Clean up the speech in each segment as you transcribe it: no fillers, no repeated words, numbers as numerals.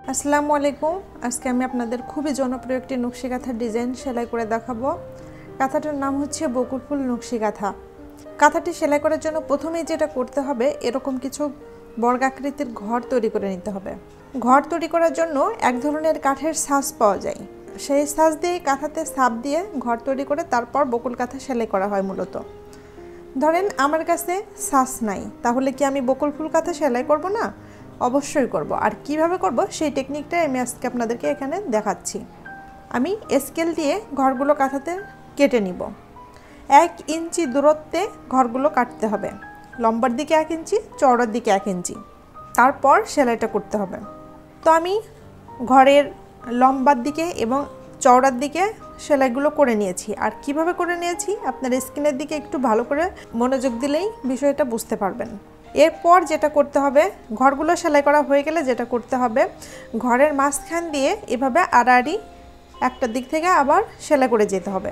আসসালামু আলাইকুম। আজকে আমি আপনাদের খুবই জনপ্রিয় একটি নকশি কাঁথার ডিজাইন সেলাই করে দেখাবো। কাঁথাটার নাম হচ্ছে বকুল ফুল নকশি কাঁথা। কাঁথাটি সেলাই করার জন্য প্রথমেই যেটা করতে হবে, এরকম কিছু বর্গাকৃতির ঘর তৈরি করে নিতে হবে। ঘর তৈরি করার জন্য এক ধরনের কাঠের ছাঁচ পাওয়া যায়, সেই ছাঁচ দিয়ে কাঁথাতে ছাপ দিয়ে ঘর তৈরি করে তারপর বকুল কাঁথা সেলাই করা হয়। মূলত ধরেন আমার কাছে ছাঁচ নাই, তাহলে কি আমি বকুল ফুল কাঁথা সেলাই করব না? অবশ্যই করব। আর কিভাবে করব সেই টেকনিকটাই আমি আজকে আপনাদেরকে এখানে দেখাচ্ছি। আমি স্কেল দিয়ে ঘরগুলো কাঁথাতে কেটে নিব। 1 ইঞ্চি দূরত্বে ঘরগুলো কাটতে হবে। লম্বার দিকে 1 ইঞ্চি, চওড়ার দিকে 1 ইঞ্চি। তারপর সেলাইটা করতে হবে। তো আমি ঘরের লম্বার দিকে এবং চওড়ার দিকে সেলাইগুলো করে নিয়েছি। আর কিভাবে করে নিয়েছি আপনার স্ক্রিনের দিকে একটু ভালো করে মনোযোগ দিলেই বিষয়টা বুঝতে পারবেন। এরপর যেটা করতে হবে, ঘরগুলো সেলাই করা হয়ে গেলে যেটা করতে হবে, ঘরের মাঝখান দিয়ে এভাবে আড়াআড়ি একটা দিক থেকে আবার সেলাই করে যেতে হবে।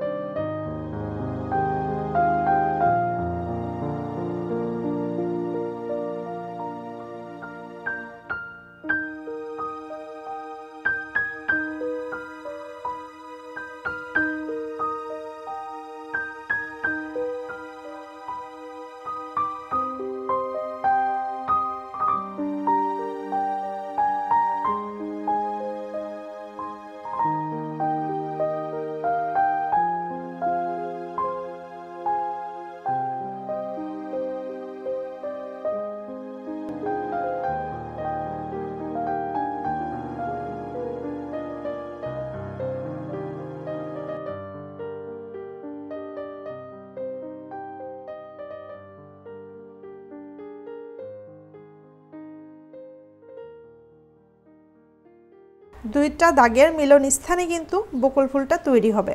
দুইটা দাগের মিলন স্থানে কিন্তু বকুল ফুলটা তৈরি হবে।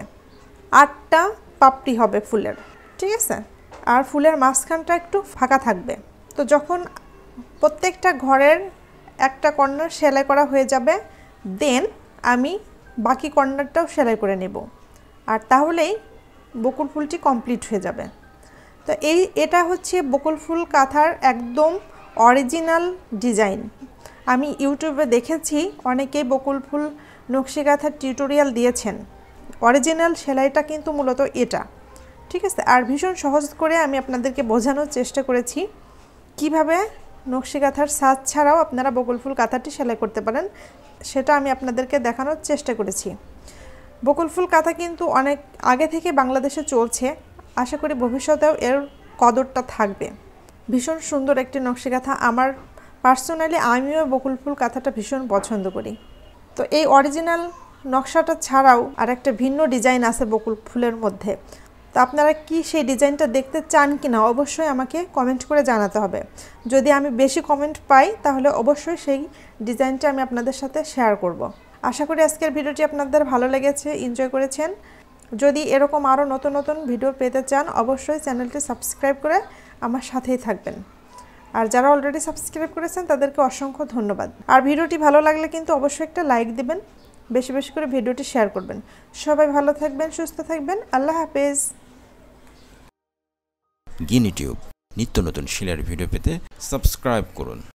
8টা পাপড়ি হবে ফুলের, ঠিক আছে? আর ফুলের মাঝখানটা একটু ফাঁকা থাকবে। তো যখন প্রত্যেকটা ঘরের একটা কর্নার সেলাই করা হয়ে যাবে, দেন আমি বাকি কর্নারটাও সেলাই করে নেব। আর তাহলেই বকুল ফুলটি কমপ্লিট হয়ে যাবে। তো এটা হচ্ছে বকুল ফুল কাঁথার একদম অরিজিনাল ডিজাইন। আমি ইউটিউবে দেখেছি অনেকেই বকুল ফুল নকশি কাঁথার টিউটোরিয়াল দিয়েছেন। অরিজিনাল সেলাইটা কিন্তু মূলত এটা, ঠিক আছে? আর ভীষণ সহজ করে আমি আপনাদেরকে বোঝানোর চেষ্টা করেছি কিভাবে নকশি কাঁথার ছাঁচ ছাড়াও আপনারা বকুল ফুল কাঁথাটি সেলাই করতে পারেন, সেটা আমি আপনাদেরকে দেখানোর চেষ্টা করেছি। বকুল ফুল কাঁথা কিন্তু অনেক আগে থেকে বাংলাদেশে চলছে। আশা করি ভবিষ্যতেও এর কদরটা থাকবে। ভীষণ সুন্দর একটি নকশি কাঁথা। আমার পার্সোনালি আমিও বকুল ফুল কাঁথাটা ভীষণ পছন্দ করি। তো এই অরিজিনাল নকশাটা ছাড়াও আর একটা ভিন্ন ডিজাইন আছে বকুল ফুলের মধ্যে। তো আপনারা কি সেই ডিজাইনটা দেখতে চান কি না অবশ্যই আমাকে কমেন্ট করে জানাতে হবে। যদি আমি বেশি কমেন্ট পাই তাহলে অবশ্যই সেই ডিজাইনটা আমি আপনাদের সাথে শেয়ার করব। আশা করি আজকের ভিডিওটি আপনাদের ভালো লেগেছে, এনজয় করেছেন। যদি এরকম আরও নতুন নতুন ভিডিও পেতে চান অবশ্যই চ্যানেলটি সাবস্ক্রাইব করে আমার সাথেই থাকবেন। আর যারা অলরেডি সাবস্ক্রাইব করেছেন তাদেরকে অসংখ্য ধন্যবাদ। আর ভিডিওটি ভালো লাগলে কিন্তু অবশ্যই একটা লাইক দিবেন, বেশি বেশি করে ভিডিওটি শেয়ার করবেন। সবাই ভালো থাকবেন, সুস্থ থাকবেন। আল্লাহ হাফেজ। গিনি টিউব নিত্য নতুন সেলাইয়ের ভিডিও পেতে সাবস্ক্রাইব করুন।